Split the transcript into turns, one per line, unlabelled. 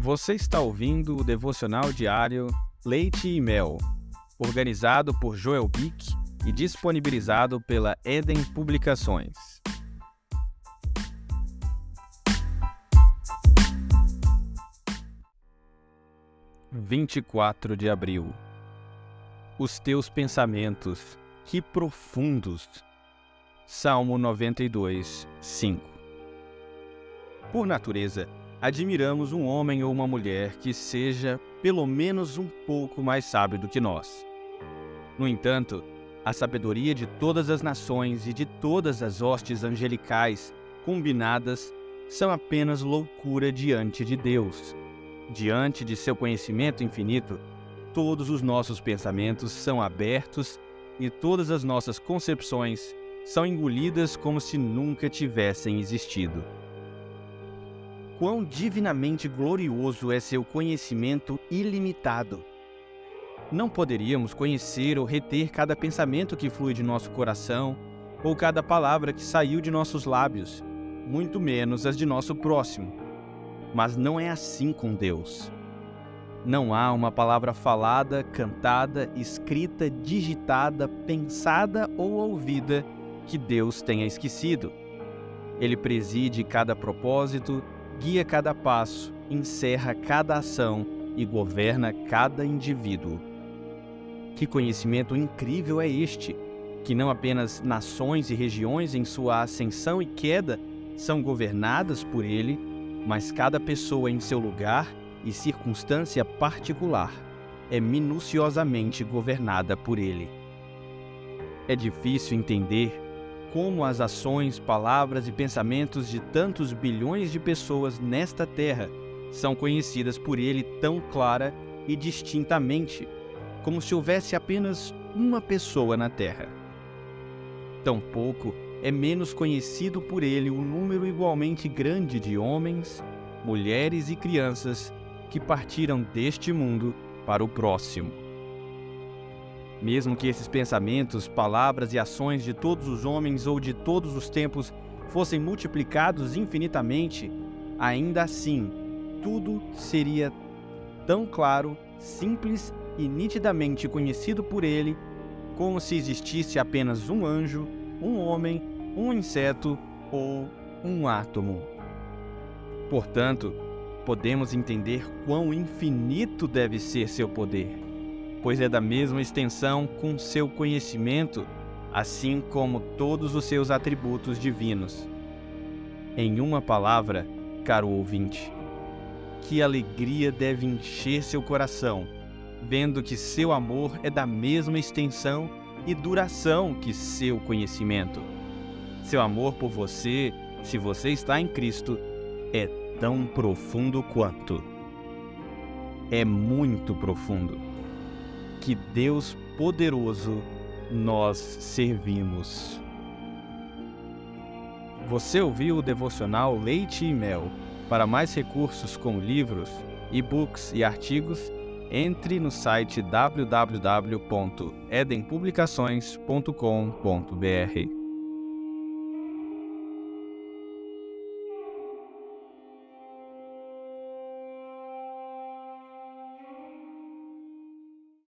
Você está ouvindo o devocional diário Leite e Mel, organizado por Joel Bick e disponibilizado pela Eden Publicações. – 24 de abril. Os teus pensamentos, que profundos! Salmo 92, 5. Por natureza, admiramos um homem ou uma mulher que seja pelo menos um pouco mais sábio do que nós. No entanto, a sabedoria de todas as nações e de todas as hostes angelicais combinadas são apenas loucura diante de Deus. Diante de seu conhecimento infinito, todos os nossos pensamentos são abertos e todas as nossas concepções são engolidas como se nunca tivessem existido. Quão divinamente glorioso é seu conhecimento ilimitado! Não poderíamos conhecer ou reter cada pensamento que flui de nosso coração, ou cada palavra que saiu de nossos lábios, muito menos as de nosso próximo. Mas não é assim com Deus. Não há uma palavra falada, cantada, escrita, digitada, pensada ou ouvida que Deus tenha esquecido. Ele preside cada propósito, guia cada passo, encerra cada ação e governa cada indivíduo. Que conhecimento incrível é este, que não apenas nações e regiões em sua ascensão e queda são governadas por ele, mas cada pessoa em seu lugar e circunstância particular é minuciosamente governada por ele. É difícil entender como as ações, palavras e pensamentos de tantos bilhões de pessoas nesta terra são conhecidas por ele tão clara e distintamente, como se houvesse apenas uma pessoa na terra. Tampouco é menos conhecido por ele um número igualmente grande de homens, mulheres e crianças que partiram deste mundo para o próximo. Mesmo que esses pensamentos, palavras e ações de todos os homens ou de todos os tempos fossem multiplicados infinitamente, ainda assim, tudo seria tão claro, simples e nitidamente conhecido por ele, como se existisse apenas um anjo, um homem, um inseto ou um átomo. Portanto, podemos entender quão infinito deve ser seu poder, pois é da mesma extensão com seu conhecimento, assim como todos os seus atributos divinos. Em uma palavra, caro ouvinte, que alegria deve encher seu coração, vendo que seu amor é da mesma extensão e duração que seu conhecimento. Seu amor por você, se você está em Cristo, é tão profundo quanto. É muito profundo. Que Deus poderoso nós servimos. Você ouviu o devocional Leite e Mel. Para mais recursos como livros, e-books e artigos, entre no site www.edenpublicações.com.br.